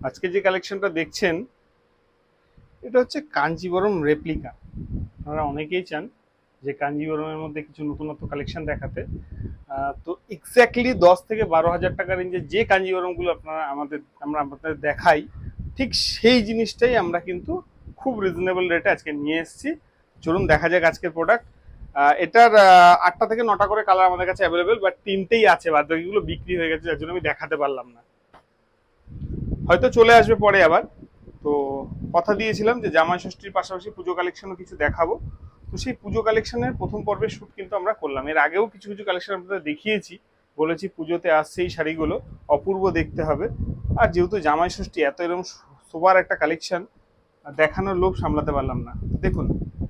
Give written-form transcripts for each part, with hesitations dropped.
আজকে যে কালেকশনটা দেখছেন এটা হচ্ছে কাঞ্জিবরম রেপ্লিকা। আপনারা অনেকেই চান যে কাঞ্জিবরমের মধ্যে কিছু নতুনত্ব কালেকশন দেখাতে। তো এক্স্যাক্টলি 10 থেকে 12 হাজার টাকা রেঞ্জে যে কাঞ্জিবরমগুলো আমরা আপনাদের দেখাই, ঠিক সেই জিনিসটাই আমরা কিন্তু খুব রিজনেবল রেটে আজকে নিয়ে এসেছি। চলুন দেখা যাক আজকের প্রোডাক্ট। এটার 8টা থেকে 9টা করে কালার আমাদের কাছে অ্যাভেলেবেল, বাট 3টেই আছে, বাদ বাকিগুলো বিক্রি হয়ে গেছে, যার জন্য আমি দেখাতে পারলাম না। হয়তো চলে আসবে পরে আবার। তো কথা দিয়েছিলাম যে জামাই ষষ্ঠীর পাশাপাশি পুজো কালেকশনও কিছু দেখাবো। তো সেই পুজো কালেকশনের প্রথম পর্বের শ্যুট কিন্তু আমরা করলাম। এর আগেও কিছু কিছু কালেকশন আপনাদের দেখিয়েছি, বলেছি পুজোতে আসছে এই শাড়িগুলো অপূর্ব দেখতে হবে। আর যেহেতু জামাই ষষ্ঠী, এত এরকম সোবার একটা কালেকশন দেখানোর লোভ সামলাতে পারলাম না। দেখুন,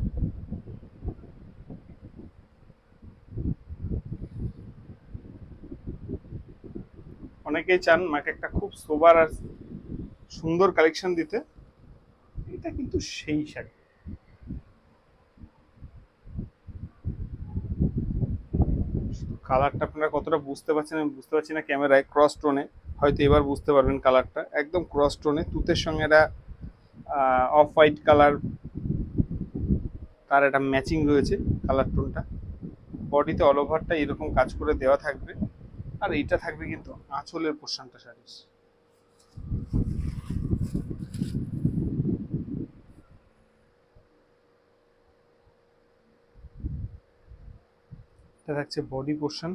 অনেকেই চান মাকে একটা খুব সোবার আর সুন্দর কালেকশন দিতে। এটা কিন্তু সেই শাড়ি। কালারটা আপনারা কতটা বুঝতে পারছেন আমি বুঝতে পারছি না ক্যামেরায়। ক্রস টোনে, হয়তো এবার বুঝতে পারবেন কালারটা একদম ক্রস টোনে, তুতের সঙ্গে একটা অফ হোয়াইট কালার, তার একটা ম্যাচিং রয়েছে কালার টোনটা। বডিতে অল ওভারটা এরকম কাজ করে দেওয়া থাকবে, আর এইটা থাকবে কিন্তু আঁচলের পোর্শনটা শাড়ির। এটা থাকছে বডি পোর্শন,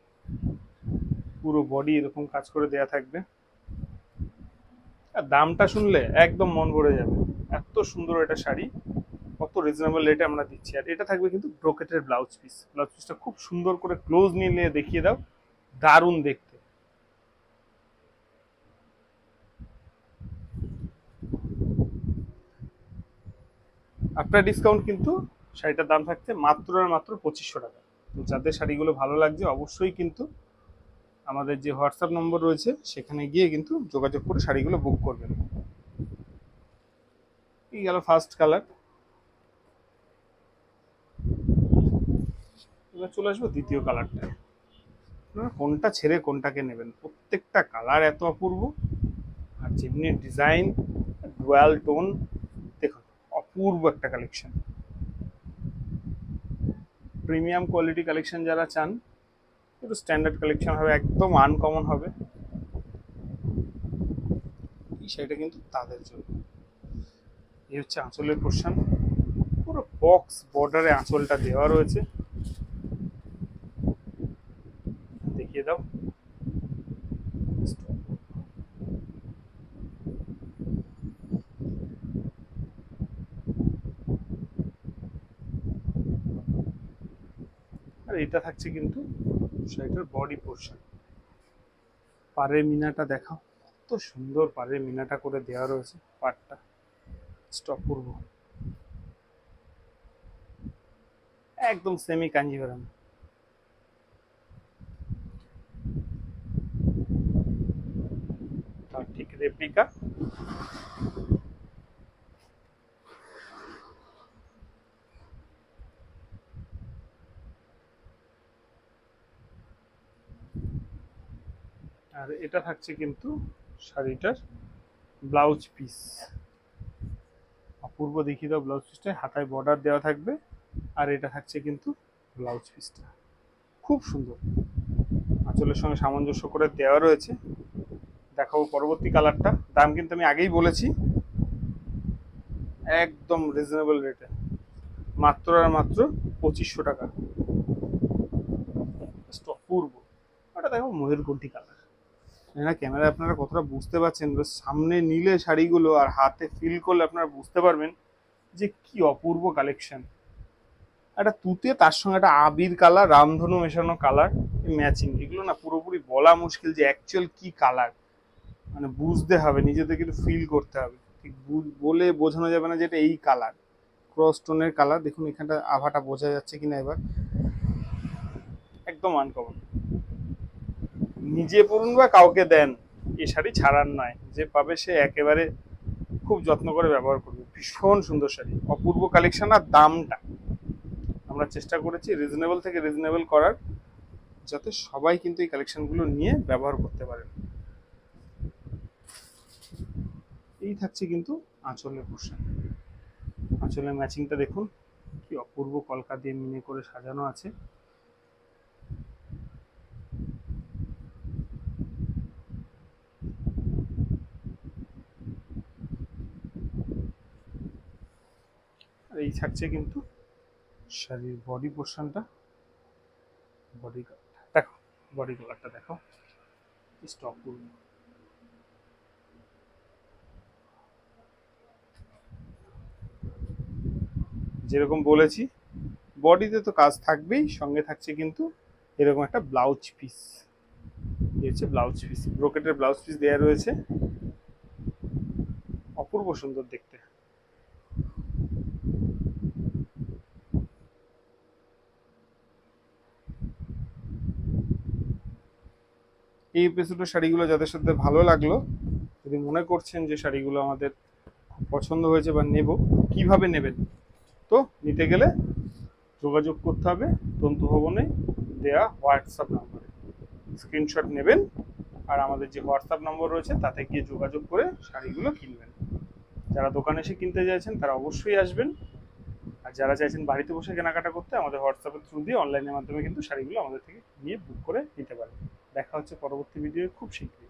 পুরো বডি এরকম কাজ করে দেওয়া থাকবে। আর দামটা শুনলে একদম মন ভরে যাবে, এত সুন্দর এটা শাড়ি, কত রিজনেবল রেটে আমরা দিচ্ছি। আর এটা থাকবে কিন্তু ব্রোকেটের ব্লাউজ পিস। ব্লাউজ পিসটা খুব সুন্দর করে ক্লোজ নিয়ে দেখিয়ে দাও, দারুণ দেখতে। আপনার ডিসকাউন্ট কিন্তু শাড়িটার দাম থাকছে মাত্র আর মাত্র 2500 টাকা। তো যাদের শাড়িগুলো ভালো লাগছে অবশ্যই কিন্তু আমাদের যে হোয়াটসঅ্যাপ নম্বর রয়েছে সেখানে গিয়ে কিন্তু যোগাযোগ করে শাড়িগুলো বুক করবেন। এই গেল ফার্স্ট কালার। এবার চলে আসবো দ্বিতীয় কালারটা। আপনারা কোনটা ছেড়ে কোনটাকে নেবেন, প্রত্যেকটা কালার এত অপূর্ব, আর যেমনি ডিজাইন, ডুয়াল টোন, দেখুন অপূর্ব একটা কালেকশন। প্রিমিয়াম কোয়ালিটি কালেকশন যারা চান, একটু স্ট্যান্ডার্ড কালেকশন হবে, একদম আনকমন হবে, এই শাড়িটা কিন্তু তাদের জন্য। এই হচ্ছে আঁচলের পোর্শন, পুরো বক্স বর্ডারে আঁচলটা দেওয়া রয়েছে। দেখিয়ে দাও। আর এটা থাকছে কিন্তু শাড়িটার বডি পোর্শন। পাড়ের মিনাটা দেখাও, কত সুন্দর পাড়ের মিনাটা করে দেওয়া রয়েছে পাড়টা, অপূর্ব, একদম সেমি কাঞ্জিভারাম। তার ঠিক রেপ্লিকা। আর এটা থাকছে কিন্তু শাড়িটার ব্লাউজ পিস। অপূর্ব দেখিয়ে দাও ব্লাউজ পিসটা, হাতায় বর্ডার দেওয়া থাকবে, আর এটা থাকছে কিন্তু ব্লাউজ পিসটা খুব সুন্দর, আঁচলের সঙ্গে সামঞ্জস্য করে দেওয়া রয়েছে। দেখাবো পরবর্তী কালারটা। দাম কিন্তু আমি আগেই বলেছি একদম রিজনেবল রেটে, মাত্র আর মাত্র 2500 টাকা। অপূর্ব। ওটা দেখো ময়ূরকণ্ঠী কালার। না ক্যামেরায় আপনারা কতটা বুঝতে পারছেন, সামনে নিলে শাড়িগুলো আর হাতে ফিল করলে আপনারা বুঝতে পারবেন যে কি অপূর্ব কালেকশন। একটা তুতে, তার সঙ্গে একটা আবির কালার, রামধনু মেশানো কালার, ম্যাচিং, এগুলো না পুরোপুরি বলা মুশকিল যে অ্যাকচুয়াল কি কালার। মানে বুঝতে হবে, নিজেদের কিন্তু ফিল করতে হবে, ঠিক বলে বোঝানো যাবে না যে এটা এই কালার। ক্রস টোনের কালার, দেখুন এখানটা আভাটা বোঝা যাচ্ছে কিনা এবার, একদম আনকমন। নিজে পড়ুন বা কাউকে দেন, এই শাড়ি ছাড়ার নয়, যে পাবে সে একেবারে খুব যত্ন করে ব্যবহার করবে। ভীষণ সুন্দর শাড়ি, অপূর্ব কালেকশন। আর দামটা আমরা চেষ্টা করেছি রিজনেবল থেকে রিজনেবল করার, যাতে সবাই কিন্তু এই কালেকশনগুলো নিয়ে ব্যবহার করতে পারেন। এই থাকছে কিন্তু আঁচলের পোর্শন। আঁচলের ম্যাচিংটা দেখুন কি অপূর্ব, কলকা দিয়ে মিনে করে সাজানো আছে। আর এই থাকছে কিন্তু শাড়ির বডি পোর্শনটা। বডি দেখো, বডি কালারটা দেখো, স্টক করুন। যেরকম বলেছি বডিতে তো কাজ থাকবেই, সঙ্গে থাকছে কিন্তু এরকম একটা ব্লাউজ পিস। এই হচ্ছে ব্লাউজ পিস, ব্রোকেটের ব্লাউজ পিস দেওয়া রয়েছে, অপূর্ব সুন্দর দেখতে। এই এপিসোডের শাড়িগুলো যাদের সাথে ভালো লাগলো, যদি মনে করছেন যে শাড়িগুলো আমাদের খুব পছন্দ হয়েছে বা নেব, কিভাবে নেবেন? তো নিতে গেলে যোগাযোগ করতে হবে তন্তু ভবনে দেয়া হোয়াটসঅ্যাপ নাম্বারে, স্ক্রিনশট নেবেন আর আমাদের যে হোয়াটসঅ্যাপ নম্বর রয়েছে তাতে গিয়ে যোগাযোগ করে শাড়িগুলো কিনবেন। যারা দোকানে এসে কিনতে চাইছেন তারা অবশ্যই আসবেন, আর যারা চাইছেন বাড়িতে বসে কেনাকাটা করতে আমাদের হোয়াটসঅ্যাপের থ্রু দিয়ে অনলাইনের মাধ্যমে কিন্তু শাড়িগুলো আমাদের থেকে নিয়ে বুক করে নিতে পারেন। দেখা হচ্ছে পরবর্তী ভিডিওয়ে খুব শীঘ্রই।